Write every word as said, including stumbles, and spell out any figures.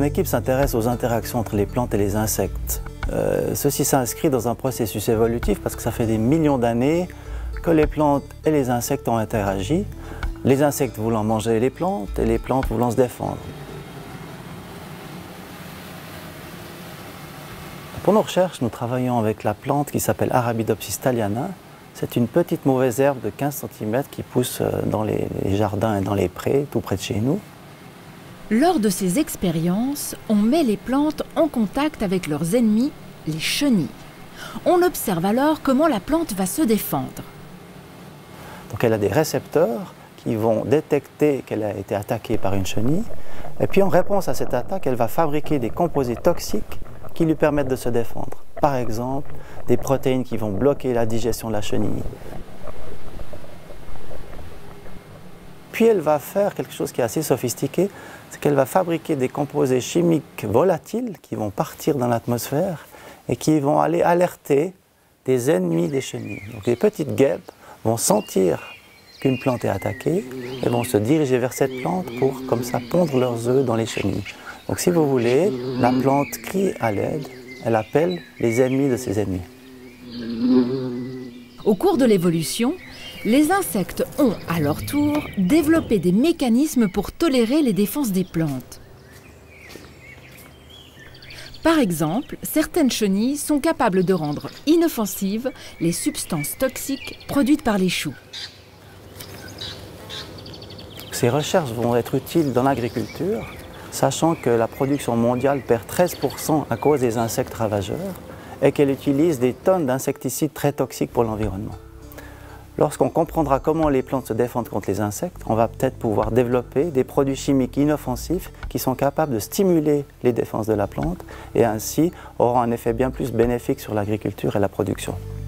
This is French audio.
Mon équipe s'intéresse aux interactions entre les plantes et les insectes. Euh, ceci s'inscrit dans un processus évolutif parce que ça fait des millions d'années que les plantes et les insectes ont interagi, les insectes voulant manger les plantes et les plantes voulant se défendre. Pour nos recherches, nous travaillons avec la plante qui s'appelle Arabidopsis thaliana. C'est une petite mauvaise herbe de quinze centimètres qui pousse dans les jardins et dans les prés, tout près de chez nous. Lors de ces expériences, on met les plantes en contact avec leurs ennemis, les chenilles. On observe alors comment la plante va se défendre. Donc elle a des récepteurs qui vont détecter qu'elle a été attaquée par une chenille. Et puis en réponse à cette attaque, elle va fabriquer des composés toxiques qui lui permettent de se défendre. Par exemple, des protéines qui vont bloquer la digestion de la chenille. Puis elle va faire quelque chose qui est assez sophistiqué, c'est qu'elle va fabriquer des composés chimiques volatiles qui vont partir dans l'atmosphère et qui vont aller alerter des ennemis des chenilles. Donc les petites guêpes vont sentir qu'une plante est attaquée et vont se diriger vers cette plante pour, comme ça, pondre leurs œufs dans les chenilles. Donc si vous voulez, la plante crie à l'aide, elle appelle les ennemis de ses ennemis. Au cours de l'évolution, les insectes ont, à leur tour, développé des mécanismes pour tolérer les défenses des plantes. Par exemple, certaines chenilles sont capables de rendre inoffensives les substances toxiques produites par les choux. Ces recherches vont être utiles dans l'agriculture, sachant que la production mondiale perd treize pour cent à cause des insectes ravageurs et qu'elle utilise des tonnes d'insecticides très toxiques pour l'environnement. Lorsqu'on comprendra comment les plantes se défendent contre les insectes, on va peut-être pouvoir développer des produits chimiques inoffensifs qui sont capables de stimuler les défenses de la plante et ainsi auront un effet bien plus bénéfique sur l'agriculture et la production.